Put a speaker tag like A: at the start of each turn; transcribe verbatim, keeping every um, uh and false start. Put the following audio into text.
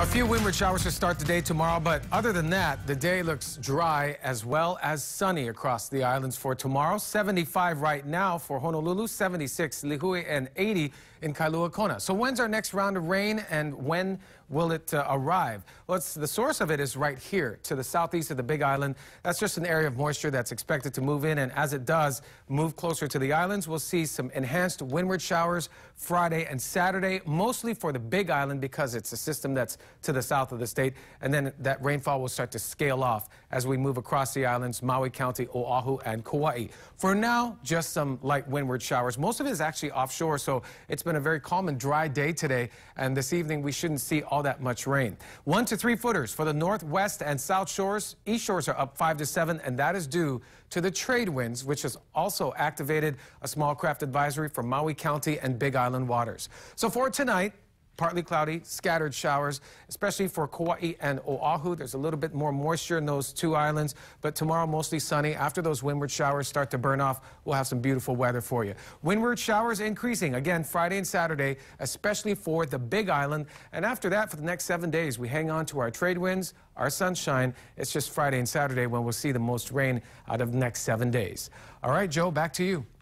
A: A few windward showers to start the day tomorrow, but other than that, the day looks dry as well as sunny across the islands for tomorrow. seventy-five right now for Honolulu, seventy-six Lihue, and eighty in Kailua Kona. So when's our next round of rain, and when will it uh, arrive? Well, it's, the source of it is right here to the southeast of the Big Island. That's just an area of moisture that's expected to move in, and as it does move closer to the islands, we'll see some enhanced windward showers Friday and Saturday, mostly for the Big Island because it's a system that's to the south of the state, and then that rainfall will start to scale off as we move across the islands, Maui County, Oahu, and Kauai. For now, just some light windward showers. Most of it is actually offshore, so it's been a very calm and dry day today, and this evening we shouldn't see all that much rain. One to three footers for the northwest and south shores. East shores are up five to seven, and that is due to the trade winds, which has also activated a small craft advisory for Maui County and Big Island waters. So for tonight, partly cloudy, scattered showers, especially for Kauai and Oahu. There's a little bit more moisture in those two islands, but tomorrow mostly sunny. After those windward showers start to burn off, we'll have some beautiful weather for you. Windward showers increasing again Friday and Saturday, especially for the Big Island. And after that, for the next seven days, we hang on to our trade winds, our sunshine. It's just Friday and Saturday when we'll see the most rain out of the next seven days. All right, Joe, back to you.